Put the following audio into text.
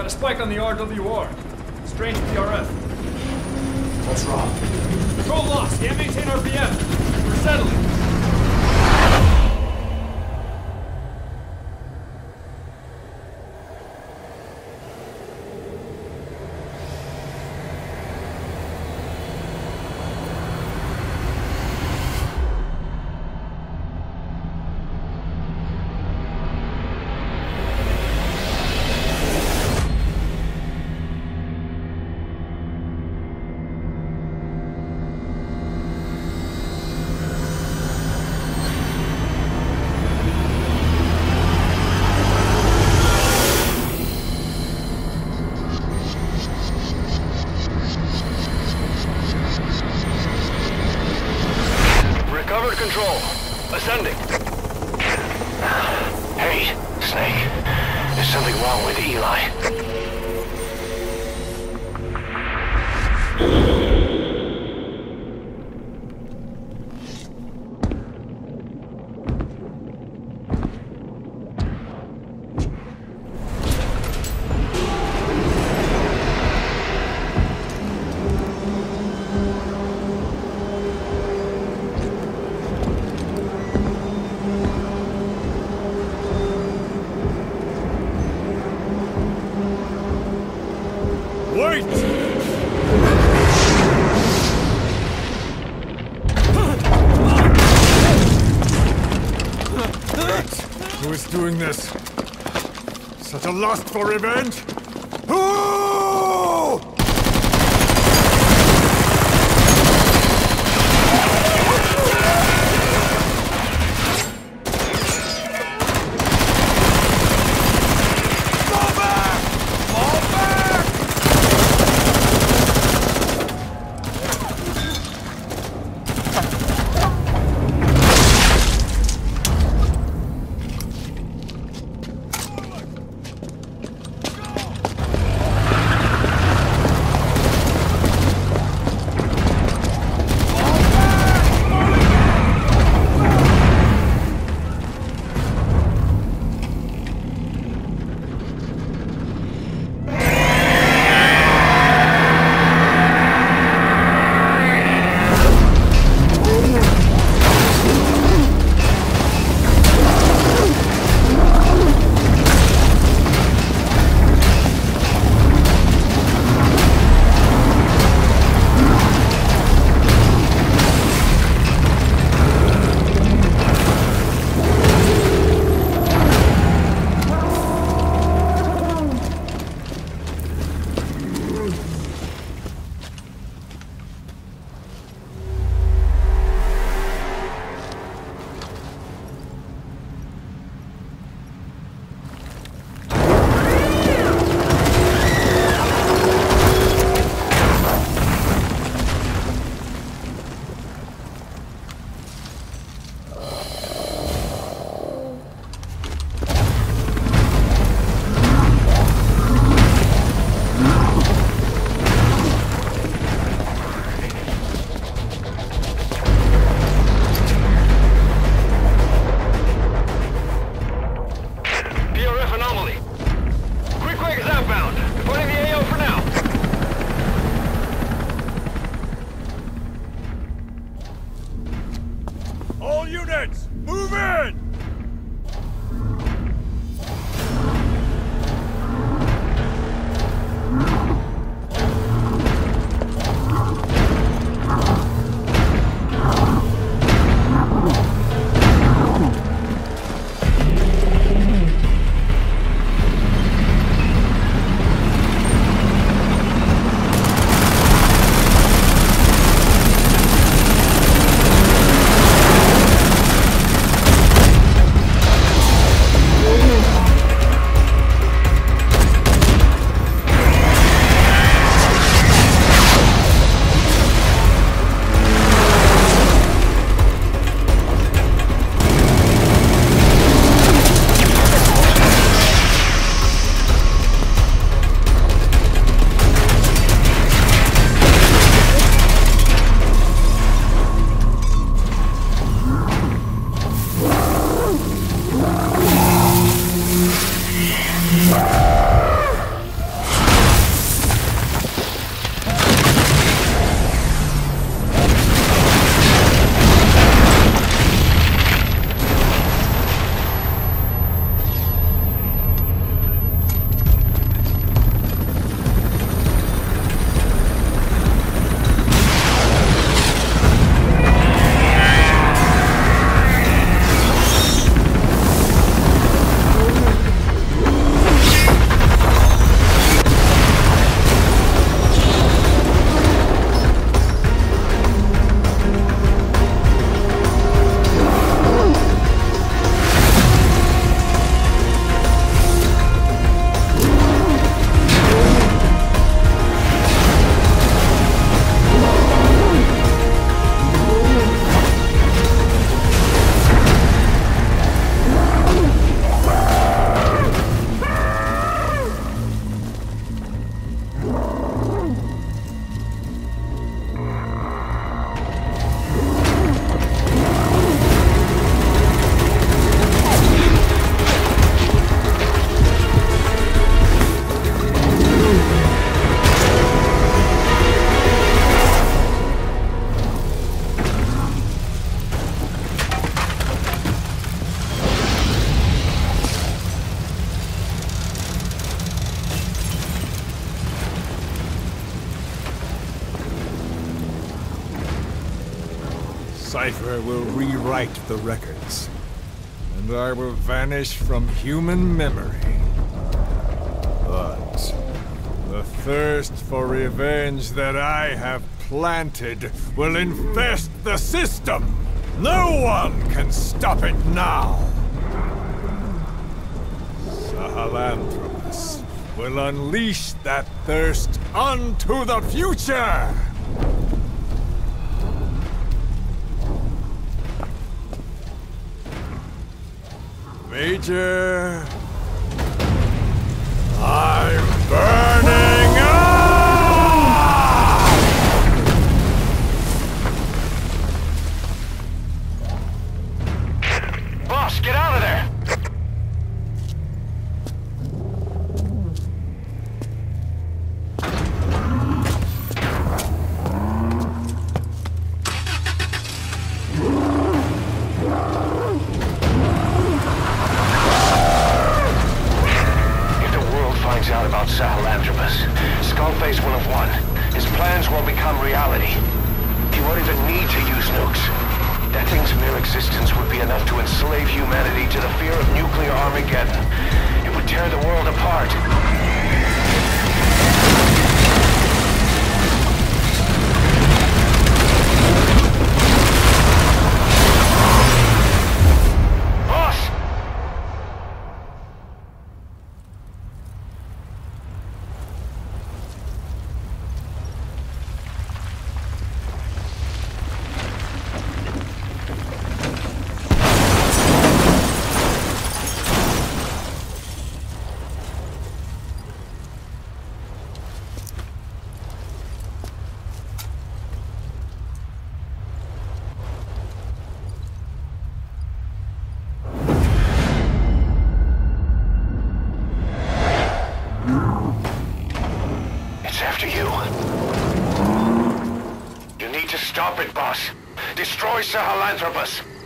a spike on the RWR. Strange PRF. What's wrong? Control lost. Can't maintain RPM. We're settling. Control. Ascending. Hey, Snake. There's something wrong with Eli. Wait! Who is doing this? Such a lust for revenge? Who? cipher will rewrite the records, and I will vanish from human memory. But the thirst for revenge that I have planted will infest the system. No one can stop it now. Sahelanthropus will unleash that thirst onto the future! Major... I'm burning up! Boss, get out of there! Out about Sahelanthropus. Skullface will have won. His plans will become reality. He won't even need to use nukes. That thing's mere existence would be enough to enslave humanity to the fear of nuclear Armageddon. It would tear the world apart. After you. You need to stop it, boss. Destroy Sahelanthropus.